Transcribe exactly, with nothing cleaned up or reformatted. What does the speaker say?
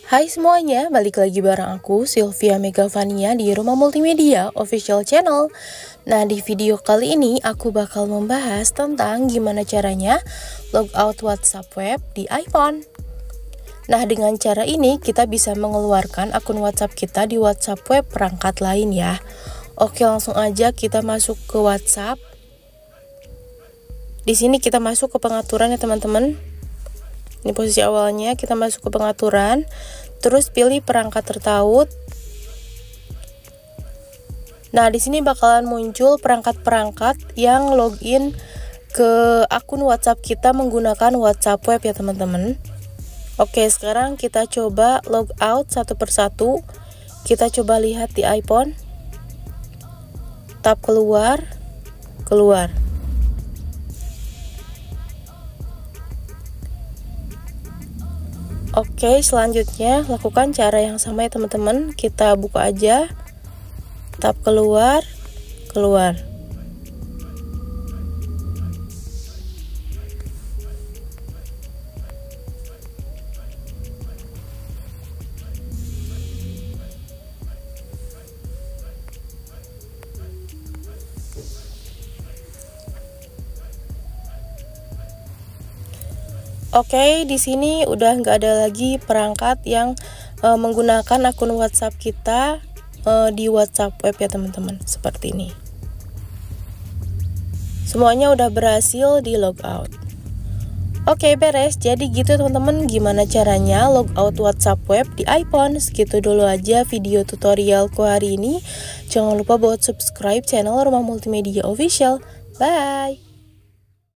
Hai semuanya, balik lagi bareng aku Sylvia Megavania di Rumah Multimedia Official Channel. Nah, di video kali ini aku bakal membahas tentang gimana caranya logout WhatsApp web di iPhone. Nah, dengan cara ini kita bisa mengeluarkan akun WhatsApp kita di WhatsApp web perangkat lain ya. Oke, langsung aja kita masuk ke WhatsApp. Di sini kita masuk ke pengaturan ya teman-teman. Ini posisi awalnya, kita masuk ke pengaturan, terus pilih perangkat tertaut. Nah, di sini bakalan muncul perangkat-perangkat yang login ke akun WhatsApp kita menggunakan WhatsApp web ya teman-teman. Oke, sekarang kita coba logout satu persatu. Kita coba lihat di iPhone. Tap keluar, keluar. Oke, selanjutnya lakukan cara yang sama ya teman-teman. Kita buka aja, tap keluar, keluar. Oke, di sini udah nggak ada lagi perangkat yang uh, menggunakan akun WhatsApp kita uh, di WhatsApp web ya teman-teman, seperti ini. Semuanya udah berhasil di logout. Oke, beres. Jadi gitu teman-teman, gimana caranya logout WhatsApp web di iPhone. Segitu dulu aja video tutorialku hari ini. Jangan lupa buat subscribe channel Rumah Multimedia Official. Bye.